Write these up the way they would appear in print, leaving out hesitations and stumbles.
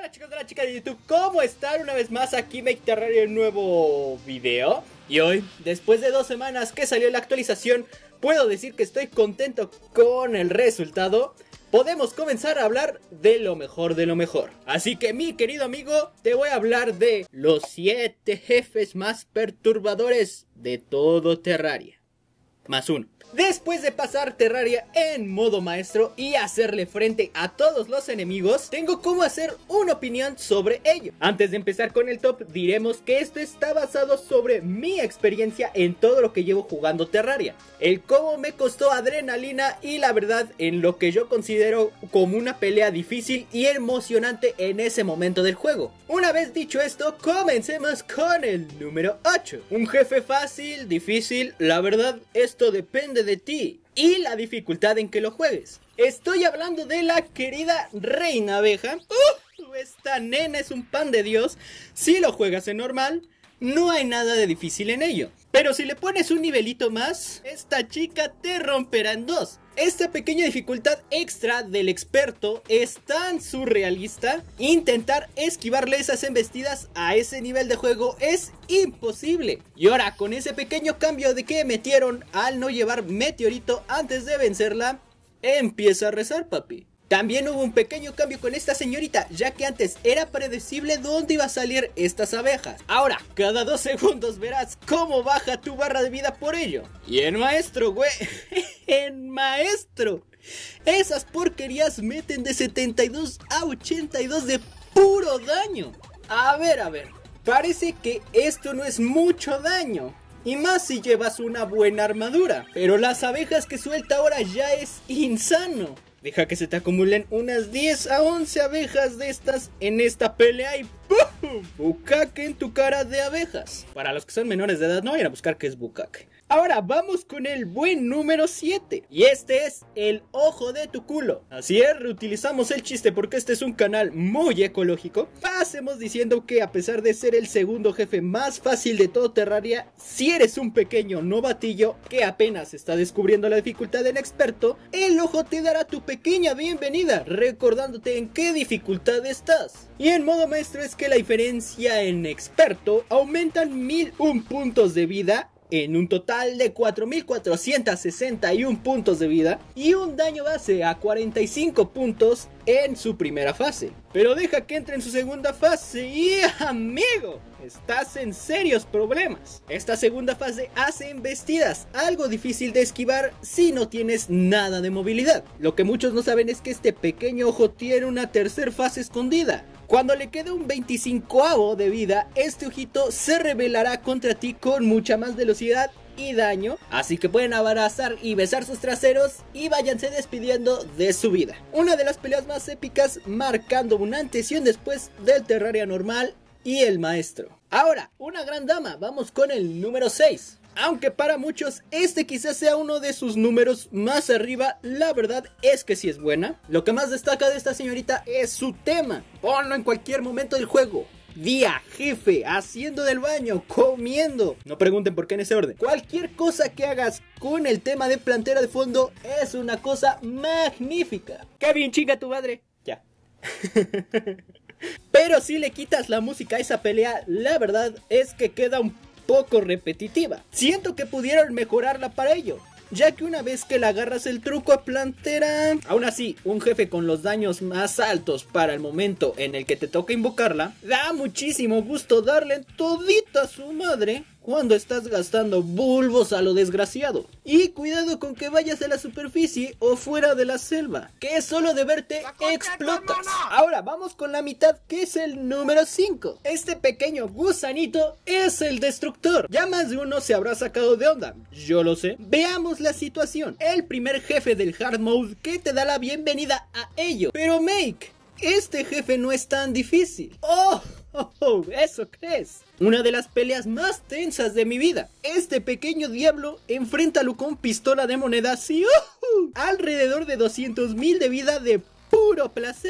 Hola chicas de YouTube, ¿cómo están? Una vez más aquí Make Terraria en un nuevo video. Y hoy, después de 2 semanas que salió la actualización, puedo decir que estoy contento con el resultado. Podemos comenzar a hablar de lo mejor de lo mejor. Así que mi querido amigo, te voy a hablar de los 7 jefes más perturbadores de todo Terraria. Más uno. Después de pasar Terraria en modo maestro y hacerle frente a todos los enemigos, tengo como hacer una opinión sobre ello. Antes de empezar con el top, diremos que esto está basado sobre mi experiencia en todo lo que llevo jugando Terraria. El cómo me costó adrenalina y la verdad en lo que yo considero como una pelea difícil y emocionante en ese momento del juego. Una vez dicho esto, comencemos con el número 8. Un jefe fácil, difícil, la verdad esto depende de ti y la dificultad en que lo juegues. Estoy hablando de la querida Reina Abeja. Esta nena es un pan de Dios. Si lo juegas en normal, no hay nada de difícil en ello. Pero si le pones un nivelito más, esta chica te romperá en dos. Esta pequeña dificultad extra del experto es tan surrealista. Intentar esquivarle esas embestidas a ese nivel de juego es imposible. Y ahora con ese pequeño cambio de que metieron al no llevar meteorito antes de vencerla, empieza a rezar, papi. También hubo un pequeño cambio con esta señorita, ya que antes era predecible dónde iba a salir estas abejas. Ahora, cada 2 segundos verás cómo baja tu barra de vida por ello. Y en maestro, güey, en maestro, esas porquerías meten de 72 a 82 de puro daño. A ver, parece que esto no es mucho daño. Y más si llevas una buena armadura. Pero las abejas que suelta ahora ya es insano. Deja que se te acumulen unas 10 a 11 abejas de estas en esta pelea y ¡pum! Bucaque en tu cara de abejas. Para los que son menores de edad, no vayan a buscar qué es bucaque. Ahora vamos con el buen número 7. Y este es el ojo de tu culo. Así es, reutilizamos el chiste porque este es un canal muy ecológico. Pasemos diciendo que a pesar de ser el segundo jefe más fácil de todo Terraria, si eres un pequeño novatillo que apenas está descubriendo la dificultad en experto, el ojo te dará tu pequeña bienvenida, recordándote en qué dificultad estás. Y en modo maestro es que la diferencia en experto aumentan 1001 puntos de vida, en un total de 4461 puntos de vida y un daño base a 45 puntos en su primera fase. Pero deja que entre en su segunda fase y amigo, estás en serios problemas. Esta segunda fase hace embestidas, algo difícil de esquivar si no tienes nada de movilidad. Lo que muchos no saben es que este pequeño ojo tiene una tercera fase escondida. Cuando le quede un 25avo de vida, este ojito se rebelará contra ti con mucha más velocidad y daño, así que pueden abrazar y besar sus traseros y váyanse despidiendo de su vida. Una de las peleas más épicas, marcando un antes y un después del Terraria normal y el maestro. Ahora, una gran dama, vamos con el número 6. Aunque para muchos este quizás sea uno de sus números más arriba, la verdad es que sí es buena. Lo que más destaca de esta señorita es su tema. Ponlo en cualquier momento del juego. Día, jefe, haciendo del baño, comiendo. No pregunten por qué en ese orden. Cualquier cosa que hagas con el tema de plantera de fondo es una cosa magnífica. ¡Qué bien chinga tu madre! Ya. Pero si le quitas la música a esa pelea, la verdad es que queda un poco repetitiva. Siento que pudieron mejorarla para ello, ya que una vez que le agarras el truco a plantera, aún así, un jefe con los daños más altos para el momento en el que te toca invocarla, da muchísimo gusto darle todita a su madre cuando estás gastando bulbos a lo desgraciado. Y cuidado con que vayas a la superficie o fuera de la selva, que solo de verte explotas. Ahora vamos con la mitad, que es el número 5. Este pequeño gusanito es el destructor. Ya más de uno se habrá sacado de onda, yo lo sé. Veamos la situación. El primer jefe del hard mode que te da la bienvenida a ello. Pero Make, este jefe no es tan difícil. ¡Oh! ¿Eso crees? Una de las peleas más tensas de mi vida. Este pequeño diablo enfréntalo con pistola de monedas y alrededor de 200.000 de vida de puro placer.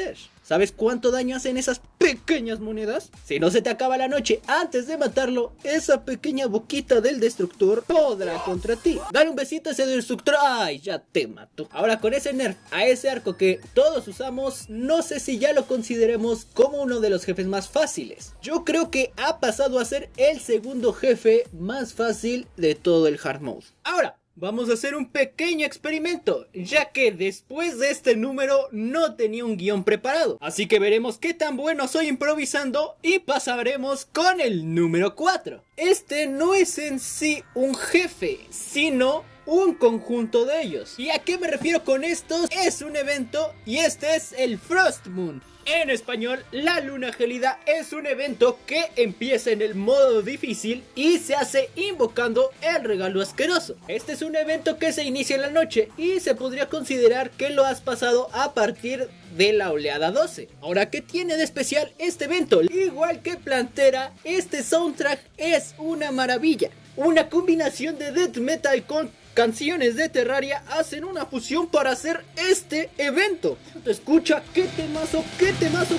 ¿Sabes cuánto daño hacen esas pequeñas monedas? Si no se te acaba la noche antes de matarlo, esa pequeña boquita del destructor podrá contra ti. Dale un besito a ese destructor. ¡Ay, ya te mató! Ahora con ese nerf a ese arco que todos usamos, no sé si ya lo consideremos como uno de los jefes más fáciles. Yo creo que ha pasado a ser el segundo jefe más fácil de todo el hard mode. Ahora vamos a hacer un pequeño experimento, ya que después de este número no tenía un guión preparado. Así que veremos qué tan bueno soy improvisando y pasaremos con el número 4. Este no es en sí un jefe, sino un conjunto de ellos. ¿Y a qué me refiero con esto? Es un evento y este es el Frost Moon. En español, la luna gélida es un evento que empieza en el modo difícil y se hace invocando el regalo asqueroso. Este es un evento que se inicia en la noche y se podría considerar que lo has pasado a partir de la oleada 12. Ahora, ¿qué tiene de especial este evento? Igual que Plantera, este soundtrack es una maravilla. Una combinación de death metal con canciones de Terraria hacen una fusión para hacer este evento. Te escucha, qué temazo, qué.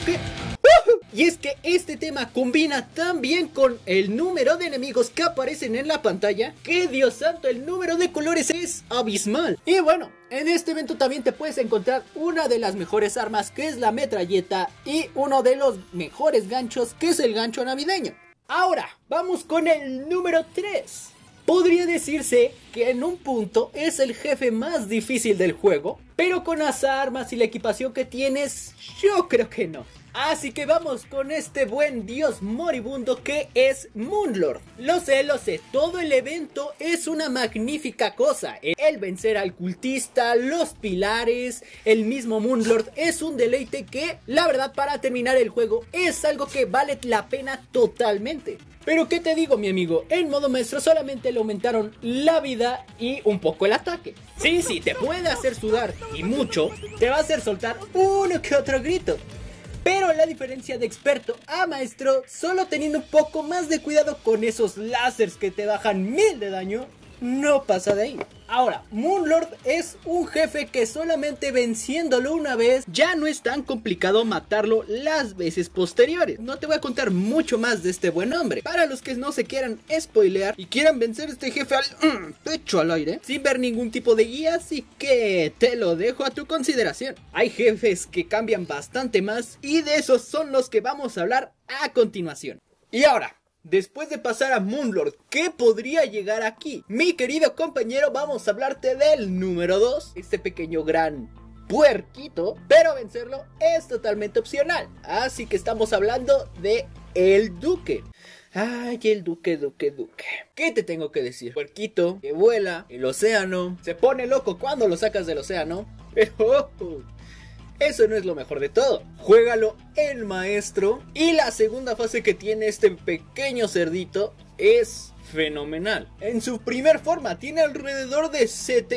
Y es que este tema combina tan bien con el número de enemigos que aparecen en la pantalla, que Dios santo, el número de colores es abismal. Y bueno, en este evento también te puedes encontrar una de las mejores armas, que es la metralleta, y uno de los mejores ganchos, que es el gancho navideño. Ahora, vamos con el número 3. Podría decirse que en un punto es el jefe más difícil del juego, pero con las armas y la equipación que tienes, yo creo que no. Así que vamos con este buen dios moribundo que es Moonlord. Lo sé, todo el evento es una magnífica cosa. El vencer al cultista, los pilares, el mismo Moonlord es un deleite que, la verdad, para terminar el juego es algo que vale la pena totalmente. Pero ¿qué te digo, mi amigo? En modo maestro solamente le aumentaron la vida y un poco el ataque. Sí, te puede hacer sudar y mucho, te va a hacer soltar uno que otro grito. Pero la diferencia de experto a maestro, solo teniendo un poco más de cuidado con esos láseres que te bajan 1000 de daño, no pasa de ahí. Ahora, Moonlord es un jefe que solamente venciéndolo una vez ya no es tan complicado matarlo las veces posteriores. No te voy a contar mucho más de este buen hombre. Para los que no se quieran spoilear y quieran vencer a este jefe al pecho al aire, sin ver ningún tipo de guía, así que te lo dejo a tu consideración. Hay jefes que cambian bastante más y de esos son los que vamos a hablar a continuación. Y ahora, después de pasar a Moonlord, ¿qué podría llegar aquí? Mi querido compañero, vamos a hablarte del número 2. Este pequeño gran puerquito, pero vencerlo es totalmente opcional. Así que estamos hablando de el Duque. Ay, el Duque. ¿Qué te tengo que decir? Puerquito que vuela, el océano, se pone loco cuando lo sacas del océano. Pero eso no es lo mejor de todo. Juégalo en maestro y la segunda fase que tiene este pequeño cerdito es fenomenal. En su primer forma tiene alrededor de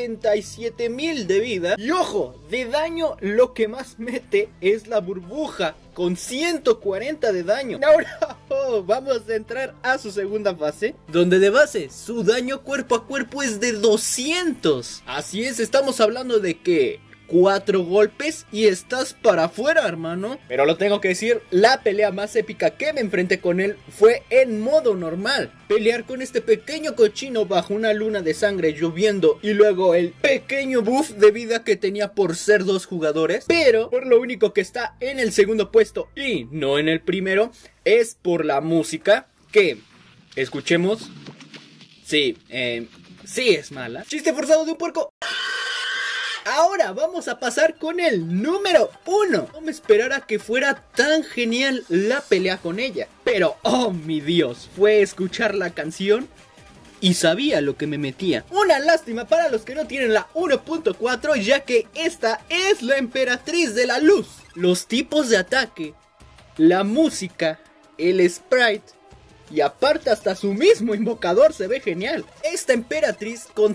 77,000 de vida. Y ojo, de daño lo que más mete es la burbuja con 140 de daño. Ahora vamos a entrar a su segunda fase, donde de base su daño cuerpo a cuerpo es de 200. Así es, estamos hablando de que 4 golpes y estás para afuera, hermano. Pero lo tengo que decir, la pelea más épica que me enfrenté con él fue en modo normal. Pelear con este pequeño cochino bajo una luna de sangre lloviendo y luego el pequeño buff de vida que tenía por ser 2 jugadores. Pero por lo único que está en el segundo puesto y no en el primero es por la música que, escuchemos. Sí es mala. Chiste forzado de un puerco. Ahora vamos a pasar con el número 1. No me esperara que fuera tan genial la pelea con ella. Pero, oh mi Dios, fue escuchar la canción y sabía lo que me metía. Una lástima para los que no tienen la 1.4, ya que esta es la emperatriz de la luz. Los tipos de ataque, la música, el sprite y aparte hasta su mismo invocador se ve genial. Esta emperatriz con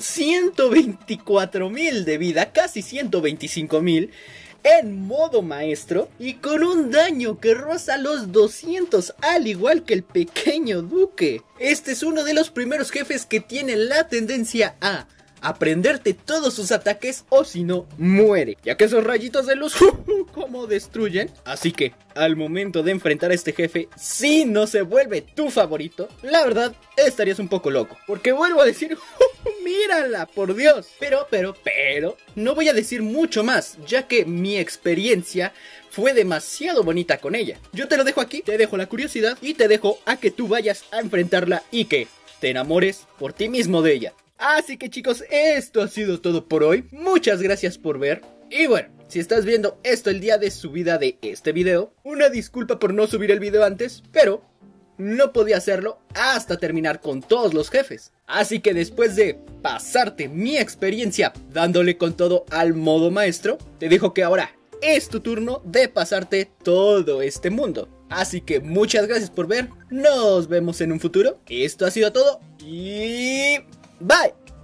124,000 de vida, casi 125,000 en modo maestro y con un daño que roza los 200, al igual que el pequeño Duque. Este es uno de los primeros jefes que tiene la tendencia a aprenderte todos sus ataques o si no, muere. Ya que esos rayitos de luz, ¿cómo destruyen? Así que, al momento de enfrentar a este jefe, si no se vuelve tu favorito, la verdad, estarías un poco loco. Porque vuelvo a decir, mírala, por Dios. Pero, no voy a decir mucho más, ya que mi experiencia fue demasiado bonita con ella. Yo te lo dejo aquí, te dejo la curiosidad y te dejo a que tú vayas a enfrentarla y que te enamores por ti mismo de ella. Así que chicos, esto ha sido todo por hoy. Muchas gracias por ver. Y bueno, si estás viendo esto el día de subida de este video, una disculpa por no subir el video antes, pero no podía hacerlo hasta terminar con todos los jefes. Así que después de pasarte mi experiencia dándole con todo al modo maestro, te dejo que ahora es tu turno de pasarte todo este mundo. Así que muchas gracias por ver, nos vemos en un futuro. Esto ha sido todo y bye.